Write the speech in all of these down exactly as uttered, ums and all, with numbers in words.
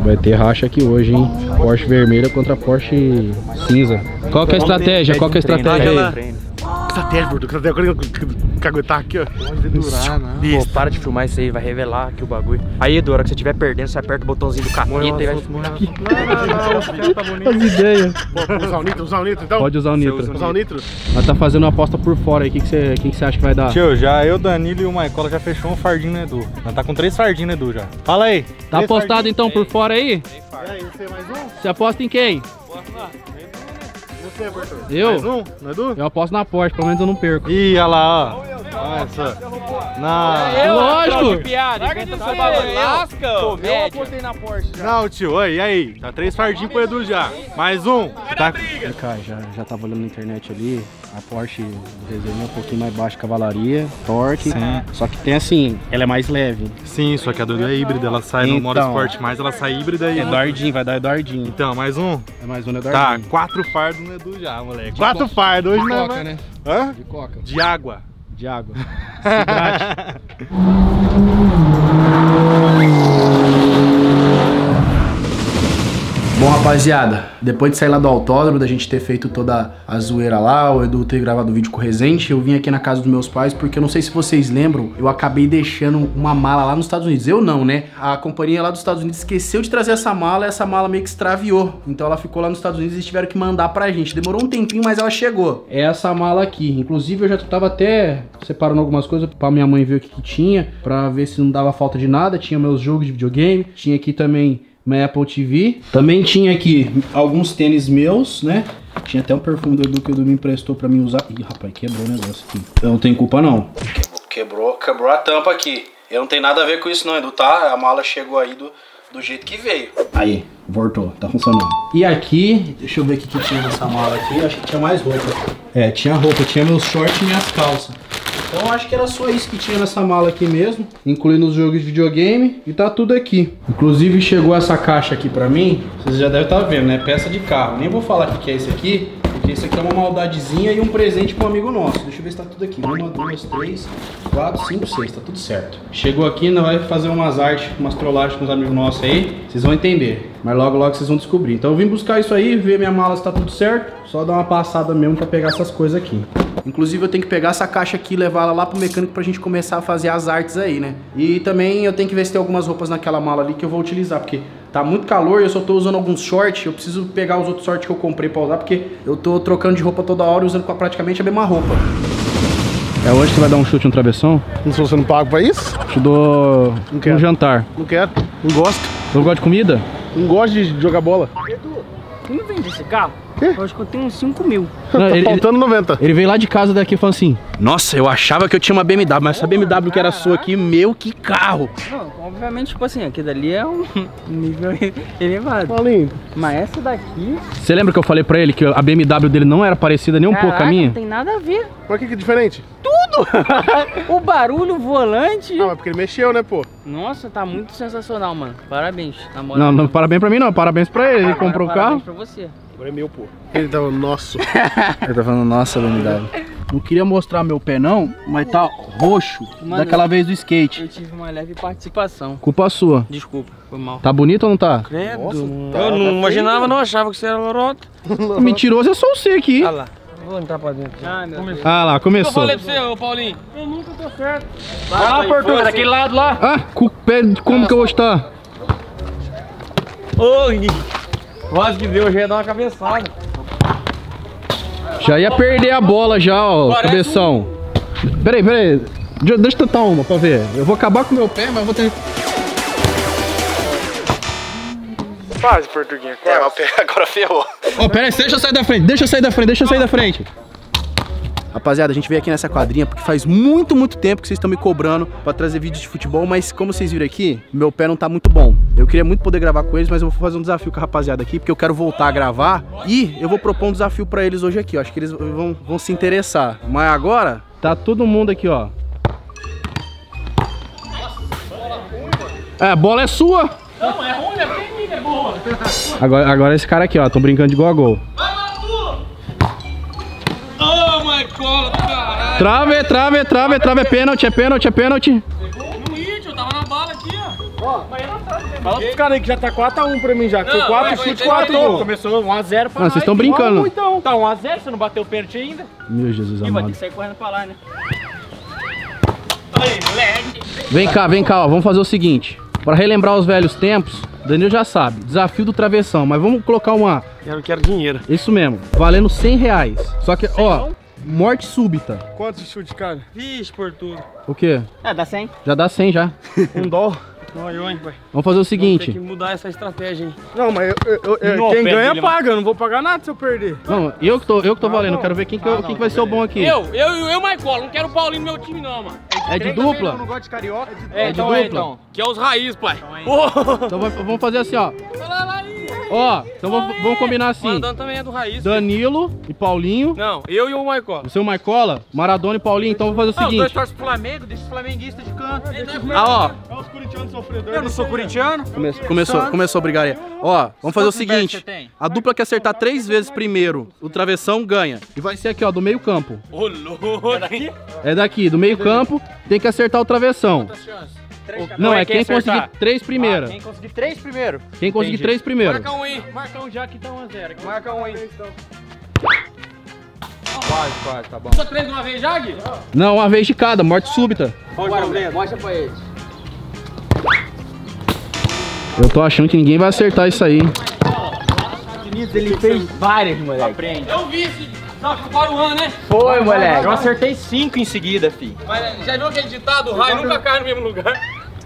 Vai ter racha aqui hoje, hein? Porsche vermelha contra Porsche cinza. Qual que é a estratégia? Qual que é a estratégia aí? Estratégia, Bordo. Estratégia. Caguetar aqui, ó. Pode durar, né? Pô, para de filmar isso aí, vai revelar aqui o bagulho. Aí, Edu, a hora que você estiver perdendo, você aperta o botãozinho do capeta e vai... As ideias. Pode usar o nitro, usar o nitro então? Pode usar o nitro. Usar o nitro? Nós tá fazendo uma aposta por fora aí. O que, que, você, que, que você acha que vai dar? Tio, já eu, Danilo e o Maicola já fechou um fardinho no Edu. Nós tá com três fardinhos no Edu já. Fala aí. Tá apostado então por fora aí? E aí, você mais um? Você aposta em quem? Você, Arthur? Eu? Mais um? No Edu? Eu aposto na Porsche, pelo menos eu não perco. Ih, olha lá, ó. Olha só. Não. Lógico. piada, inventa esse bagulho. Lasca, eu apostei na Porsche já. Não, tio, oi, e aí? Tá três fardinhos pro Edu já. Mais um. Tá... Cara, já, já tava olhando na internet ali. A Porsche desenho é um pouquinho mais baixa, cavalaria, torque. Sim. Só que tem assim, ela é mais leve. Sim, só que a do Edu é híbrida. Ela sai no modo Então. esporte mais, ela sai híbrida e... Eduardinho, vai dar Eduardinho. Então, mais um. É mais um no Tá, Eduardinho. quatro fardos no Edu já, moleque. Quatro fardos, hoje De não coca, vai... né? Hã? De coca. De água. De água. Se hidrate. Bom, rapaziada, depois de sair lá do autódromo, da gente ter feito toda a zoeira lá, o Edu ter gravado o vídeo com o Resende, eu vim aqui na casa dos meus pais, porque eu não sei se vocês lembram, eu acabei deixando uma mala lá nos Estados Unidos. Eu não, né? A companhia lá dos Estados Unidos esqueceu de trazer essa mala e essa mala meio que extraviou. Então ela ficou lá nos Estados Unidos e eles tiveram que mandar pra gente. Demorou um tempinho, mas ela chegou. É essa mala aqui. Inclusive eu já tava até separando algumas coisas pra minha mãe ver o que, que tinha, pra ver se não dava falta de nada. Tinha meus jogos de videogame, tinha aqui também minha Apple T V. Também tinha aqui alguns tênis meus, né? Tinha até um perfume do Edu que o Edu me emprestou pra mim usar. Ih, rapaz, quebrou o negócio aqui. Eu não tenho culpa, não. Quebrou, quebrou a tampa aqui. Eu não tenho nada a ver com isso, não, Edu, tá? A mala chegou aí do, do jeito que veio. Aí, voltou, tá funcionando. E aqui, deixa eu ver o que, que tinha nessa mala aqui. Acho que tinha mais roupa. É, tinha roupa, tinha meus shorts e minhas calças. Então acho que era só isso que tinha nessa mala aqui mesmo, incluindo os jogos de videogame, e tá tudo aqui. Inclusive chegou essa caixa aqui pra mim, vocês já devem estar vendo, né? Peça de carro. Nem vou falar o que é esse aqui, porque esse aqui é uma maldadezinha e um presente pra um amigo nosso. Deixa eu ver se tá tudo aqui. Uma, duas, três, quatro, cinco, seis, tá tudo certo. Chegou aqui, nós vai fazer umas artes, umas trollagens com os amigos nossos aí, vocês vão entender. Mas logo logo vocês vão descobrir. Então eu vim buscar isso aí, ver minha mala se tá tudo certo. Só dar uma passada mesmo pra pegar essas coisas aqui. Inclusive eu tenho que pegar essa caixa aqui e levar ela lá pro mecânico pra gente começar a fazer as artes aí, né? E também eu tenho que ver se tem algumas roupas naquela mala ali que eu vou utilizar, porque tá muito calor e eu só tô usando alguns shorts. Eu preciso pegar os outros shorts que eu comprei pra usar, porque eu tô trocando de roupa toda hora e usando praticamente a mesma roupa. É hoje que você vai dar um chute no travessão? Não sou você não pago pra isso? Te dou um jantar. Não quero, não gosto. Não gosta de comida? Não gosto de jogar bola. Edu, tu não vende esse carro? Quê? Eu acho que eu tenho uns cinco mil. Não, tá ele, faltando noventa. Ele veio lá de casa daqui e falou assim: nossa, eu achava que eu tinha uma B M W, mas essa B M W que era sua aqui, meu, que carro! Não, obviamente, tipo assim, aqui dali é um nível elevado. Paulinho. Mas essa daqui... Você lembra que eu falei pra ele que a B M W dele não era parecida nem um Caraca, pouco com a minha? não tem nada a ver. Mas o que que é diferente? Tudo! O barulho, o volante... Ah, mas porque ele mexeu, né, pô? Nossa, tá muito sensacional, mano. Parabéns. Na moral. Não, não, parabéns pra mim não, parabéns pra ele, ele Agora, comprou o parabéns carro. pra você. Agora é meu, pô. Ele tava nosso. Ele tá falando, nossa, B M W. Não queria mostrar meu pé não, mas tá roxo, Mano, daquela vez do skate. Eu tive uma leve participação. Culpa sua. Desculpa, foi mal. Tá bonito ou não tá? Credo. Nossa, mano. tá- Eu tá não feio, imaginava, velho. não achava que você era lorota. Mentiroso é só você aqui. Olha lá, vou entrar pra dentro. Ai, meu Deus. Ah lá, Eu começou. falei pra você, ô Paulinho. Eu nunca tô certo. Vai lá, Portugal, daquele lado lá. Ah, com o pé, como que eu vou estar? Oi, quase que deu, já ia dar uma cabeçada. Já ia perder a bola já, ó, Parece cabeção. Peraí, peraí. Deixa deixa eu tentar uma pra ver. Eu vou acabar com o meu pé, mas eu vou ter... Quase, Portuguinha, É, quase. mas agora ferrou. Ó, peraí, deixa eu sair da frente, deixa eu sair da frente, deixa eu sair da frente. Rapaziada, a gente veio aqui nessa quadrinha porque faz muito, muito tempo que vocês estão me cobrando pra trazer vídeos de futebol, mas como vocês viram aqui, meu pé não tá muito bom. Eu queria muito poder gravar com eles, mas eu vou fazer um desafio com a rapaziada aqui, porque eu quero voltar a gravar e eu vou propor um desafio pra eles hoje aqui. Eu acho que eles vão, vão se interessar. Mas agora, tá todo mundo aqui, ó. É, a bola é sua. Não, é ruim, é bem é boa. Agora, agora esse cara aqui, ó, tão brincando de gol a gol. Oh, my God, caralho. Trave, trave, trave, trave, é pênalti, é pênalti, é pênalti. Não ia, tio, tava na bala aqui, ó. Ó, mas eu não tava Fala pros caras aí que já tá quatro a um pra mim já. Foi Não, quatro vai, chutes, vai, quatro vai, gols. Começou um a zero pra Não, nós. vocês estão brincando. Vamos, então. Tá um a zero, você não bateu o pênalti ainda? Meu Jesus Ih, vai ter amado. que sair correndo pra lá, né? Aí, moleque. Vem cá, vem cá, ó. Vamos fazer o seguinte. Pra relembrar os velhos tempos, Danilo já sabe. Desafio do travessão. Mas vamos colocar uma... Eu não quero dinheiro. Isso mesmo. Valendo cem reais. Só que, ó... Morte súbita. Quantos chutes, cara? Vixe, por tudo. O quê? Ah, dá cem. Já dá cem já. Um dó. Oi, oi, pai. Vamos fazer o Tem que seguinte. mudar essa estratégia, hein? Não, mas eu, eu- eu- No quem pé ganha dele, paga. Eu não vou pagar nada se eu perder. Não, eu que tô, eu que tô Ah, valendo. não. Quero ver quem que, eu- quem que vai ser o bom aqui. Eu, eu e eu, Michael, não quero o Paulinho no meu time não, mano. É de dupla? gosto de carioca. É, de então dupla? é, então. Que é os raiz, pai. Ô, Então vamos vamos fazer assim, ó. Olha lá aí. Ó, então vamos, vamos combinar assim. Maradona também é do raiz. Danilo e Paulinho. Não, eu e o Michael. O seu Maicola, Maradona e Paulinho. Então vamos fazer o Ah, os dois seguinte. torcem pro Flamengo, deixa os flamenguistas de canto. Ah, ó. É os corintianos sofredores. Eu não sou corintiano. Come- começou, começou a brigaria. Ó, vamos fazer o Quantos inversos seguinte. você tem? A dupla que acertar três vezes primeiro, o travessão ganha. E vai ser aqui, ó, do meio campo. Ô, louco. É daqui? É daqui, do meio campo, tem que acertar o travessão. Não, é quem conseguir três primeiro. Quem conseguir três primeiro. Quem conseguir Entendi. três primeiro. Marca um aí. Marca um já que tá um a zero. Marca um aí. Quase, quase, tá bom. Só três de uma vez já, Gui? Não, uma vez de cada, morte súbita. Bora, mostra pra eles. Eu tô achando que ninguém vai acertar isso aí. Ele fez várias, moleque. Aprende. Eu vi esse. Não, para o ano, né? Foi, moleque. Eu acertei cinco em seguida, fi. Mas já viu aquele ditado? O raio nunca cai no mesmo lugar.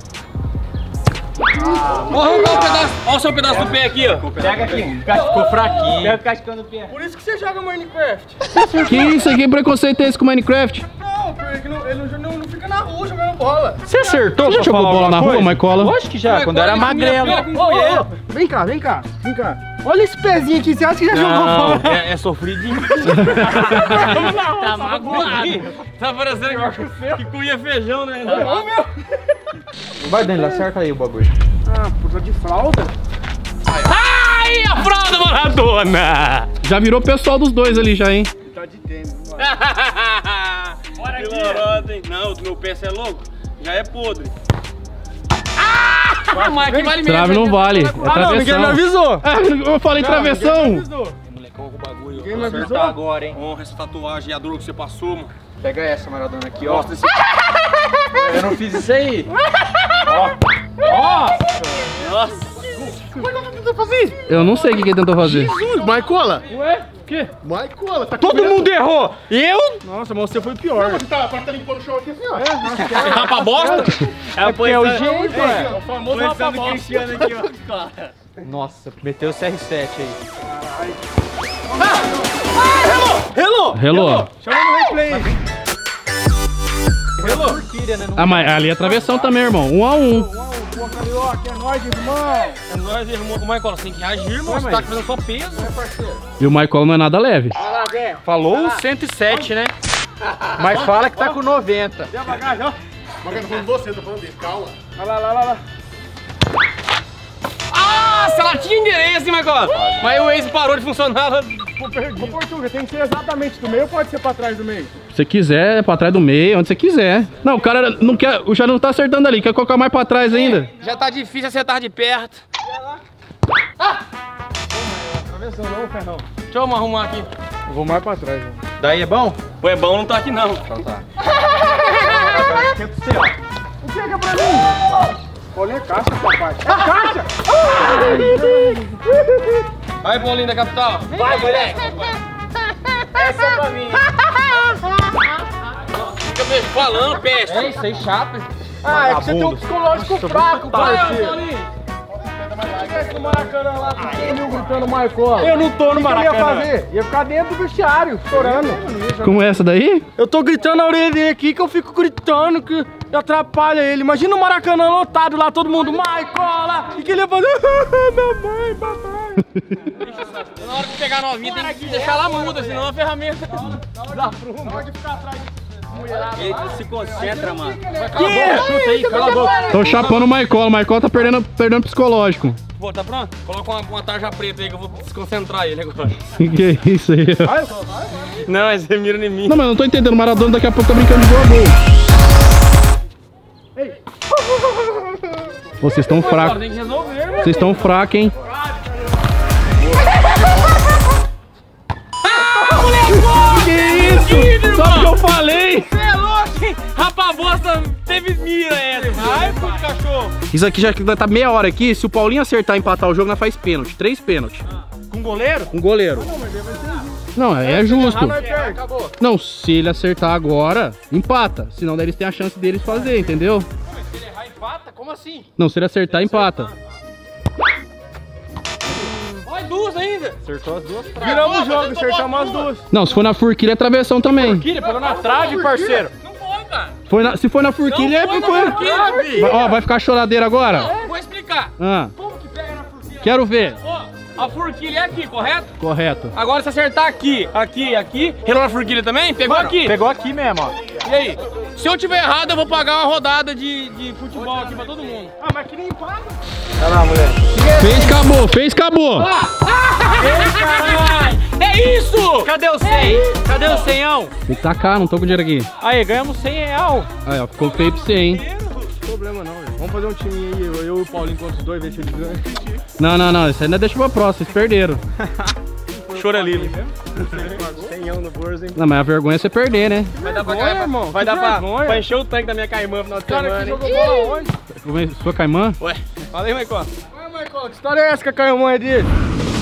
Ó, arrancar um pedaço. Ó o seu pedaço do pé aqui, ó. Pega aqui. Ficou fraquinho. Pega cascando o pé. Por isso que você joga Minecraft. Que isso aqui, preconceito é esse com Minecraft? Não, porque não, ele não, não, não fica na rua jogando bola. Você acertou? Você já jogou bola na rua, Maicola? Lógico que já, quando eu era magrelo. Ô, ô, vem cá, vem cá, vem cá. Olha esse pezinho aqui, você acha que já jogou bola? Não, é, é sofridinho. Tá magoado. Tá parecendo que, que cuia feijão, né? Vai, Danilo, acerta aí o bagulho. Ah, puta de fralda. Ai, a fralda Maradona! Já virou pessoal dos dois ali já, hein? Tá de tênis, mano. Bora aqui. Lorota, hein? Não, o meu pé cê é louco? Já é podre. Ah, mas aqui vale mesmo. Trave não vale. É Ah, não, ninguém me travessão. avisou. Ah, eu falei travessão. Molecão, com o bagulho. Ninguém me avisou. Acertar agora, hein. Honra essa tatuagem e a dor que você passou, mano. Pega essa, Maradona, aqui, ó. Mostra esse... Eu não fiz isso aí. Nossa. Como é que eu tô tentando fazer? Eu não sei o que que ele tentou fazer. Jesus, Maicola. Ué? O quê? Maicola, tá Todo mundo errou! Eu? Nossa, mas você foi pior. Você tá, tá limpando o chão aqui assim, ó. Você rapa bosta? É porque é o jeito, É, o famoso rapa bola. Cristiano aqui, ó. Nossa, meteu o C R sete aí. Hello! Hello. Chama no replay. Hello! Ah, mas ali é travessão também, irmão. Um a um. Pô, carioca, é nóis, irmão. É nóis, irmão. O Michael, você tem que reagir, irmão. Você tá fazendo só peso. E o Maicola não é nada leve. Falou o cento e sete, né? Mas fala que tá com noventa. Devagar, já. Mas eu não tô falando de você, eu tô falando dele, calma. Olha lá, lá, lá, lá. Ah, se ela tinha endereço, hein, Michael? Mas o Waze parou de funcionar. Ela... Ô, Portuga, tem que ser exatamente do meio ou pode ser pra trás do meio? Se você quiser, é pra trás do meio, onde você quiser. Não, o cara não quer. O já não tá acertando ali, quer colocar mais pra trás ainda. Já tá difícil acertar de perto. Travessão não, Fernão. Deixa eu me arrumar aqui. Eu vou mais pra trás, ó. Daí é bom? O é bom não tá aqui, não. Então tá. O que é que é pra mim? Olha a caixa, papai. É a caixa! Aí, Paulinho da capital. Vai, moleque. Essa é pra mim. Fica mesmo falando, peste. É isso aí, chapa. Ah, é que você tem um psicológico fraco, Vai, parceiro. Paulinho. Se tivesse no Maracanã lá, com todo mundo gritando Maicola. Eu não tô no O que eu ia Maracanã. fazer? Ia ficar dentro do vestiário, chorando. Como é essa daí? Eu tô gritando na orelha dele aqui, que eu fico gritando, que atrapalha ele. Imagina o Maracanã lotado lá, todo mundo, Maicola! E que ele ia fazer, mamãe, papai. Na hora de pegar a novinha, tem que deixar ela muda, senão a ferramenta dá Não pode ficar atrás de mulherada. Ele se concentra, mano. Cala a boca, chuta aí, cala a boca. Tô chapando o Maicola. O Maicola tá perdendo, perdendo psicológico. Pô, tá pronto? Coloca uma, uma tarja preta aí que eu vou desconcentrar ele agora. Que isso aí? Não, mas você mira em mim. Não, mas eu não tô entendendo. O Maradona daqui a pouco tá brincando de gol a gol. Vocês estão fracos. Tem que resolver. Vocês estão fracos, hein? Que isso? Só porque eu falei! Você é louco, hein? Rapabosta teve mira essa. Vai, pô, cachorro. Isso aqui já tá meia hora aqui. Se o Paulinho acertar e empatar o jogo, nós faz pênalti. Três pênaltis. Com goleiro? Com goleiro. Não, é justo. Acabou. Não, se ele acertar agora, empata. Senão daí eles têm a chance deles fazer, entendeu? Se ele errar, empata? Como assim? Não, se ele acertar, empata. Olha, duas ainda. Acertou as duas. Viramos o jogo, acertamos as duas. Não, se for na forquilha, é travessão também. Forquilha, pegou na trave, parceiro. Não foi, cara. Foi na- se for na forquilha, Não é foi na foi. forquilha. Vai- Ó, vai ficar choradeira agora? Vou explicar. Ah, Como que pega na forquilha? quero ver. Ó, a forquilha é aqui, correto? Correto. Agora se acertar aqui, aqui, aqui, relou na forquilha também? Pegou aqui. Pegou aqui mesmo, ó. E aí? Se eu tiver errado, eu vou pagar uma rodada de, de futebol aqui pra todo mundo. Ah, mas que nem paga. Olha lá, mulher. Fez, acabou, fez, acabou. É isso! Cadê o cem? Cadê o cenhão? Tem que tacar, não tô com dinheiro aqui. Aí, ganhamos cem real. Aí, ó, ficou feio pra você, hein? Não tem problema não, velho. Vamos fazer um time aí, eu e o Paulinho contra os dois, ver se ele ganha. Não, não, não, isso aí não deixa pra próxima, vocês perderam. Chora ali. Cem no bolso, hein? Não, mas a vergonha é você perder, né? Vai dar pra, ganhar, irmão, vai que dar pra, vergonha. pra encher o tanque da minha caimã no final de Cara, semana. que hein? jogou bola onde? Sua caimã? Ué, fala aí, Maicon. Ué, Maicon, que história é essa que a caimã é dele?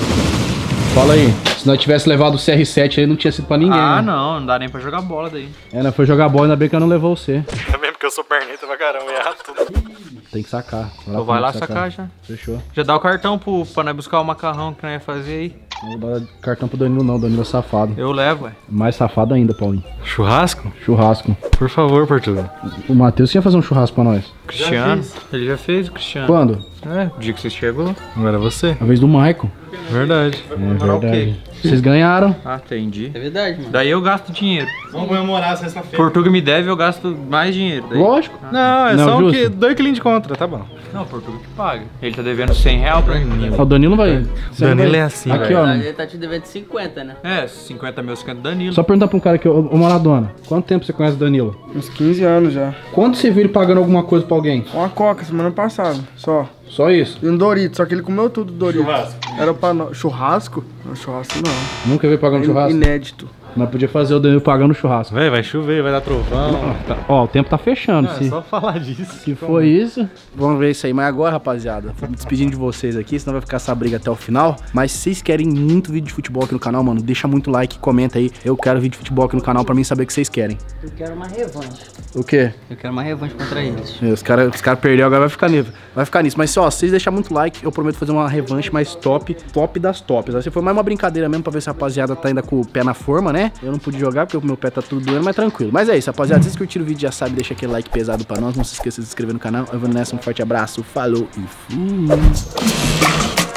Fala aí. Se nós tivesse levado o C R sete aí, não tinha sido pra ninguém. Ah, né? não, não dá nem pra jogar bola daí. É, né? Foi jogar bola, ainda bem que eu não levou você. Também porque eu sou perneta pra caramba, errado tudo. Tem que sacar. Então vai lá sacar já. Fechou. Já dá o cartão pro, pra nós buscar o macarrão que nós ia fazer aí. Não vou dar cartão pro Danilo não, Danilo é safado. Eu levo, ué. Mais safado ainda, Paulinho. Churrasco? Churrasco. Por favor, Portugal. O Matheus ia fazer um churrasco pra nós. Cristiano. Ele já fez, o Cristiano. Quando? É, o dia que você chegou. Agora é você. A vez do Maicon. Verdade. É Comemorar o verdade. Vocês ganharam. Ah, entendi. É verdade, mano. Daí eu gasto dinheiro. Vamos comemorar sexta-feira. Portuga me deve, eu gasto mais dinheiro. Daí... Lógico. Não, é Não, só um justo. que, dois quilinhos de contra, tá bom. Não, Portuga que paga. Ele tá devendo cem reais pra mim. O Danilo vai. Você não Danilo vai- é assim, Aqui, velho. ó. Ele tá te devendo cinquenta, né? É, cinquenta mil, cinquenta Danilo. Só perguntar pra um cara aqui, ô ô, Maradona. Quanto tempo você conhece o Danilo? Uns quinze anos já. Quanto você viu ele pagando alguma coisa pra alguém? Uma coca semana passada, só. Só isso? E um Dorito, só que ele comeu tudo do Dorito. Churrasco. Era pra nós. Churrasco? Não, churrasco não. Nunca veio pagando In- churrasco? Inédito. Mas podia fazer o Danilo pagando churrasco. Véi, vai chover, vai dar trovão. Tá- Ó, o tempo tá fechando. É se só falar disso. se for isso. Vamos ver isso aí. Mas agora, rapaziada, vou me despedindo de vocês aqui, senão vai ficar essa briga até o final. Mas se vocês querem muito vídeo de futebol aqui no canal, mano, deixa muito like, comenta aí. Eu quero vídeo de futebol aqui no canal pra mim saber o que vocês querem. Eu quero uma revanche. O quê? Eu quero uma revanche contra eles. É, Os caras os cara perderam, agora vai ficar nisso. Vai ficar nisso. Mas ó, se vocês deixarem muito like, eu prometo fazer uma revanche mais top, top das tops. Aí se for mais uma brincadeira mesmo pra ver se a rapaziada tá ainda com o pé na forma, né? Eu não pude jogar porque o meu pé tá tudo doendo, mas tranquilo. Mas é isso, rapaziada. Se vocês curtiram o vídeo, já sabe, deixa aquele like pesado pra nós. Não se esqueça de se inscrever no canal. Eu vou nessa, um forte abraço, falou e fui.